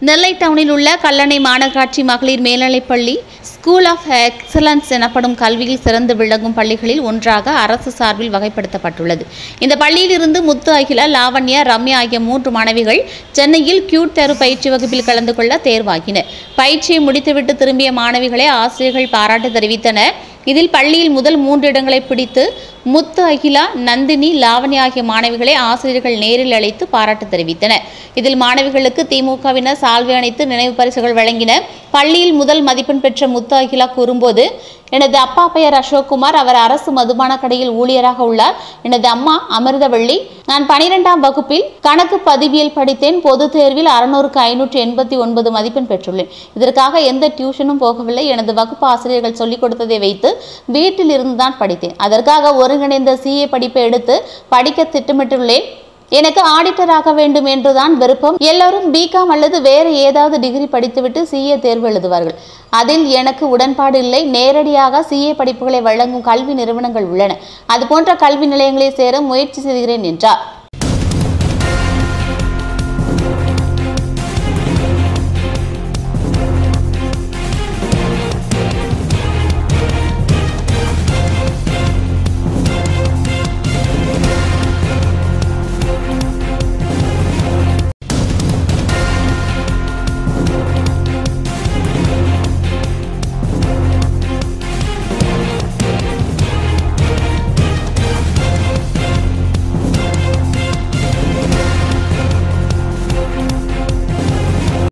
நெல்லை டவுனில் உள்ள கல்லணை மாநகராட்சி மகளிர் மேல்நிலைப்பள்ளி ஸ்கூல் ஆஃப் எக்ஸலன்ஸ் எனப்படும் கல்வியில் சிறந்து விளங்கும் பள்ளிகளில் ஒன்றாக அரசு சார்பில் வகைப்படுத்தப்பட்டுள்ளது. இந்த பள்ளியில் இருந்து முத்து, அகிலா, லாவண்யா, ரம்யா ஆகிய 3 மாணவிகள் சென்னையில் கியூட் தேர்வு பயிற்சி வகுப்பில் கலந்து கொள்ள தேர்வாகினர். பயிற்சியை முடித்துவிட்டு திரும்பிய மாணவிகளை ஆசிரியர்கள் பாராட்டு தெரிவித்தனர். இதில் பள்ளியில் முதல் 3 இடங்களை பிடித்து முத்து, அகிலா, நந்தினி, லாவண்யா ஆகிய மாணவிகளை ஆசிரியர்கள் நேரில் அழைத்து பாராட்டு தெரிவித்தனர். இதில் மாணவிகளுக்கு திமுகவினர் சால்வை அணித்து நினைவு பரிசுகள் வழங்கினர். பள்ளியில் முதல் மதிப்பெண் பெற்ற முத்து, அகிலா கூறும்போது, எனது அப்பா பெயர் அசோக்குமார். அவர் அரசு மதுபான கடையில் ஊழியராக உள்ளார். எனது அம்மா அமிர்தவள்ளி. நான் 12ஆம் வகுப்பில் கணக்கு பதிவியல் படித்தேன். பொது தேர்வில் 600க்கு 589 மதிப்பெண் பெற்றுள்ளேன். இதற்காக எந்த டியூஷனும் போகவில்லை. எனது வகுப்பு ஆசிரியர்கள் சொல்லிக் கொடுத்ததை வைத்து வீட்டில் இருந்துதான் படித்தேன். அதற்காக ஒருங்கிணைந்த CA படிப்பை எடுத்து படிக்க திட்டமிட்டுள்ளேன். எனக்கு ஆடிட்டராக வேண்டும் என்றுதான் விருப்பம். எல்லோரும் BCom அல்லது வேறு ஏதாவது டிகிரி படித்துவிட்டு CA தேர்வு எழுதுவார்கள். அதில் எனக்கு உடன்பாடு இல்லை. நேரடியாக CA படிப்புகளை வழங்கும் கல்வி நிறுவனங்கள் உள்ளன. அதுபோன்ற கல்வி நிலையங்களில் சேர முயற்சி செய்கிறேன் என்றார்.